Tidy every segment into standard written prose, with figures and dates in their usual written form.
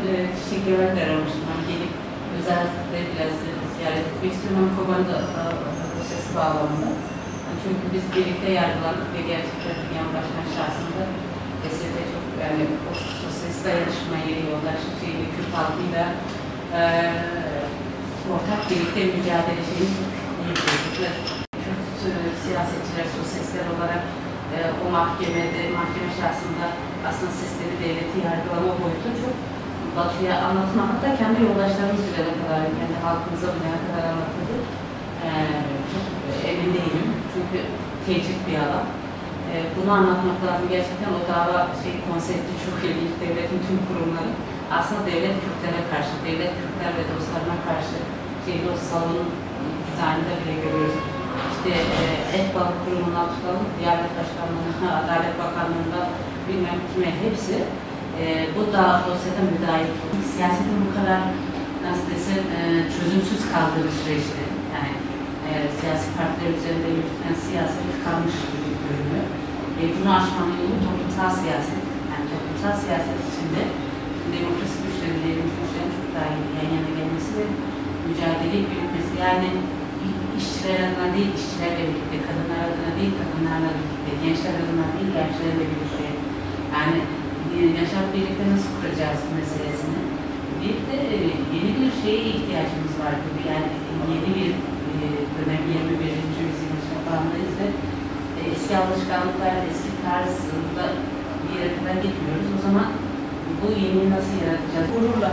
Çiçek Yavaş aramıştım. Hani gelip özellikle biraz ziyaret etmek istiyorum. Kobani da prosesi bağlamında. Yani çünkü biz birlikte yargılandık ve gerçekten Figen Başkan şahsında eserde çok yani o sosyalist dayanışmayı, yoldaşlık şeyini, Kürt halkıyla ortak birlikte mücadele şeyini çok iyi gördük. Kürt siyasetçiler, sosyalistler olarak o mahkeme şahsında aslında sesleri devleti yargılama boyutu çok Batı'ya anlatma, hatta kendi yoldaşlarımız bilene kadar, kendi halkımıza bilene kadar anlatıldı. Çok emin değilim çünkü tecrit bir alan. Bunu anlatmak lazım. Gerçekten o dava konsepti çok ilginç. Devletin tüm kurumları aslında devlet Kürtlere karşı, devlet Kürtler ve dostlarına karşı o salonun dizaynında bile görüyoruz. İşte Etbal Kurumu'ndan tutalım, Diyanet Başkanlığı'na, Adalet Bakanlığı'nda bilmem kime hepsi bu dosyada müdahil. Siyasetin bu kadar nasıl desem çözümsüz kaldığı süreçte, yani siyasi partiler üzerinde yürütülen siyaset tıkanmış gibi görünüyor. Bunu aşmanın yolu toplumsal siyaset. Yani toplumsal siyaset içinde demokrasi güçleri, devrim güçlerinin çok daha iyi yan yana gelmesi ve mücadele yürütmesi. Yani işçiler adına değil, işçilerle birlikte, kadınlar adına değil, kadınlarla birlikte, gençler adına değil, gençlerle birlikte. Yani yaşam birlikte nasıl kuracağız meselesini. Bir de yeni bir şeye ihtiyacımız var gibi. Yani yeni bir dönem, 21. yüzyılın şafağındayız ve eski alışkanlıklar, eski tarzında bir yere kadar gitmiyoruz. O zaman bu yeniyi nasıl yaratacağız? Gururla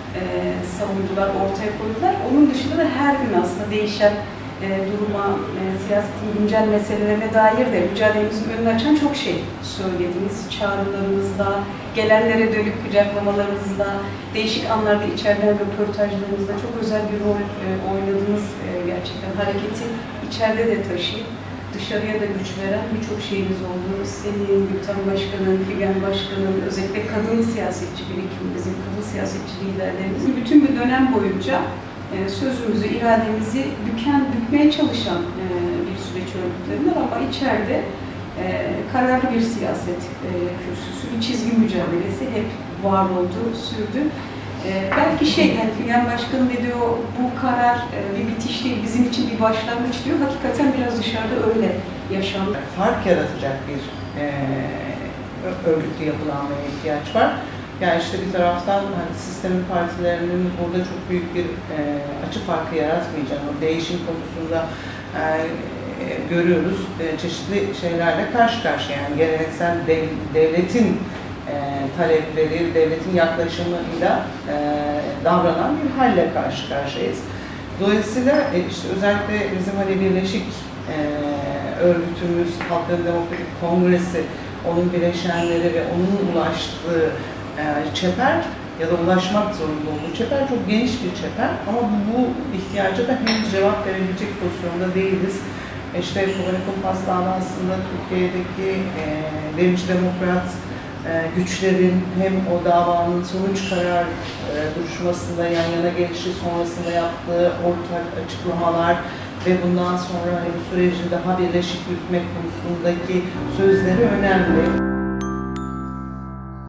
savunucular ortaya koydular. Onun dışında da her gün aslında değişen duruma, siyasetin güncel meselelerine dair de mücadelemizin önünü açan çok şey söylediniz. Çağrılarınızda, gelenlere dönük kucaklamalarınızda, değişik anlarda içeriden röportajlarınızda çok özel bir rol oynadınız. Gerçekten hareketi içeride de taşıyıp dışarıya da güç veren birçok şeyiniz oldu. Senin, Gülten Başkan'ın, Figen Başkan'ın, özellikle kadın siyasetçi birikimimizin, kadın siyasetçi liderlerimizin bütün bir dönem boyunca sözümüzü, irademizi bükmeye çalışan bir süreç örgütlerinden ama içeride kararlı bir siyaset kürsüsü, bir çizgi mücadelesi hep var oldu, sürdü. Belki yani Figen Başkan'ın dediği bu karar bir bitiş değil, bizim için bir başlangıç diyor. Hakikaten biraz dışarıda öyle yaşandı. Fark yaratacak bir örgütlü yapılanmaya ihtiyaç var. Yani işte bir taraftan hani sistemin partilerinin burada çok büyük bir açı farkı yaratmayacağını, o değişim konusunda görüyoruz. Çeşitli şeylerle karşı karşıya, yani geleneksel devletin talepleri, devletin yaklaşımıyla davranan bir halle karşı karşıyayız. Dolayısıyla işte özellikle bizim hani birleşik örgütümüz, Halkların Demokratik Kongresi, onun bileşenleri ve onun ulaştığı çeper ya da ulaşmak zorunda olduğu çeper çok geniş bir çeper ama bu ihtiyaca da henüz cevap verebilecek pozisyonda değiliz. İşte Kobani Kumpas davasında Türkiye'deki devrimci demokrat güçlerin hem o davanın sonuç karar duruşmasında yan yana gelişi sonrasında yaptığı ortak açıklamalar ve bundan sonra hani bu süreci daha birleşik yürütmek konusundaki sözleri önemli.